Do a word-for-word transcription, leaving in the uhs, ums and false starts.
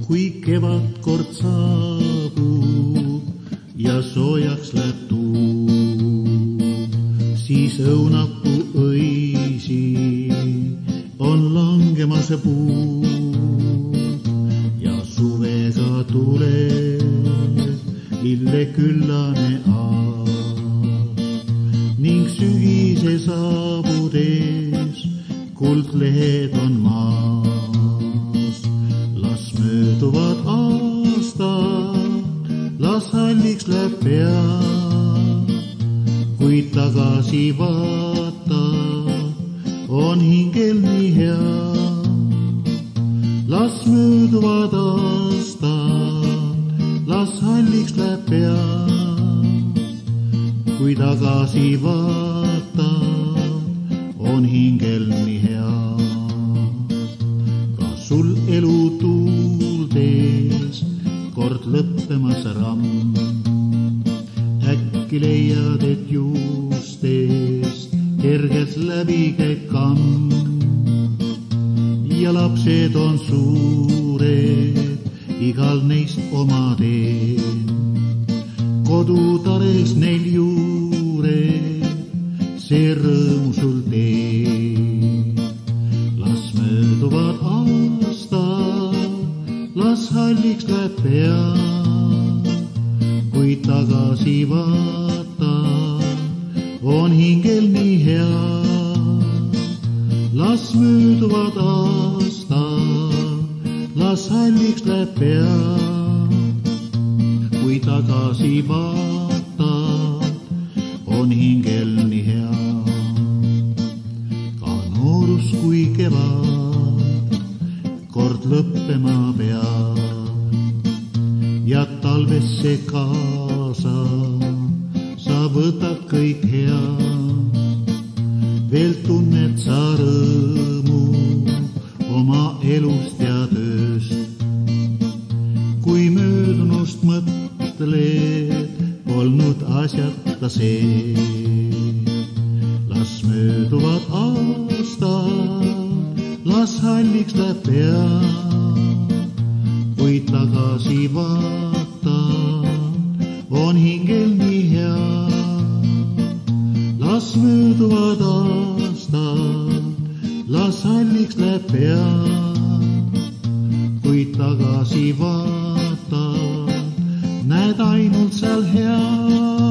kui kevad kord saabub ja soojaks läheb tuul, siis õunapuu õisi on langemas puu ja suvega tuleb lilleküllane aast ning sügise saabudes kuldlehed on maas. Las mööduvad aastad, las halliks läheb pea, kui tagasi vaata, on hingel nii hea. Las mööduvad aastad, las halliks läheb pea, kui tagasi vaata, on hingel nii hea. Ka sul elu tuuldes kord lõppemas ramm, äkki leiad, et juustest kergelt läbi käib kamm ja lapsed on suured, igal neist oma teen. Kodutares neil juured, see rõõmu sul teeb. Las mööduvad aastad, las halliks läheb pea, kui tagasi vaata, on hingel nii hea. Las mööduvad aastad, las halliks läheb pea, kui tagasi vaata, on hingel nii hea. Ka noorus kui kevad kord lõppema peab ja talvesse kaasa sa võtad kõik hea. Veel tunned sa rõõmu oma elust ja tööst, kui möödunust mõtled, polnud asjata see. Las mööduvad aastad, las halliks läheb pea, kui tagasi vaata, on hingel nii hea. Las mööduvad aastad, las halliks läheb pea, kui tagasi vaata, näed ainult seal hea.